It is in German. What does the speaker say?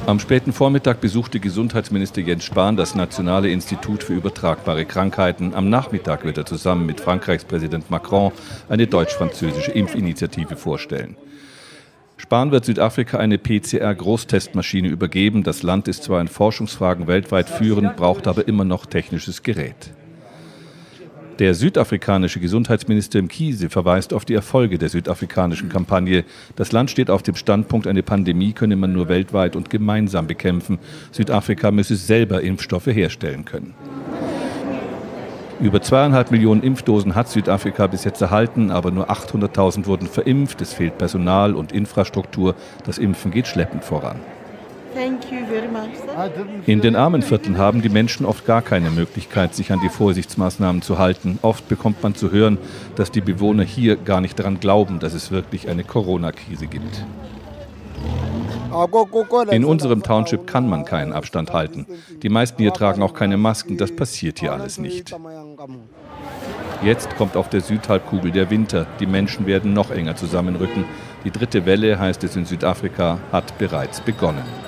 Am späten Vormittag besuchte Gesundheitsminister Jens Spahn das Nationale Institut für übertragbare Krankheiten. Am Nachmittag wird er zusammen mit Frankreichs Präsident Macron eine deutsch-französische Impfinitiative vorstellen. Spahn wird Südafrika eine PCR-Großtestmaschine übergeben. Das Land ist zwar in Forschungsfragen weltweit führend, braucht aber immer noch technisches Gerät. Der südafrikanische Gesundheitsminister Mkhize verweist auf die Erfolge der südafrikanischen Kampagne. Das Land steht auf dem Standpunkt, eine Pandemie könne man nur weltweit und gemeinsam bekämpfen. Südafrika müsse selber Impfstoffe herstellen können. Über 2,5 Millionen Impfdosen hat Südafrika bis jetzt erhalten, aber nur 800.000 wurden verimpft. Es fehlt Personal und Infrastruktur. Das Impfen geht schleppend voran. In den armen Vierteln haben die Menschen oft gar keine Möglichkeit, sich an die Vorsichtsmaßnahmen zu halten. Oft bekommt man zu hören, dass die Bewohner hier gar nicht daran glauben, dass es wirklich eine Corona-Krise gibt. In unserem Township kann man keinen Abstand halten. Die meisten hier tragen auch keine Masken, das passiert hier alles nicht. Jetzt kommt auf der Südhalbkugel der Winter. Die Menschen werden noch enger zusammenrücken. Die dritte Welle, heißt es in Südafrika, hat bereits begonnen.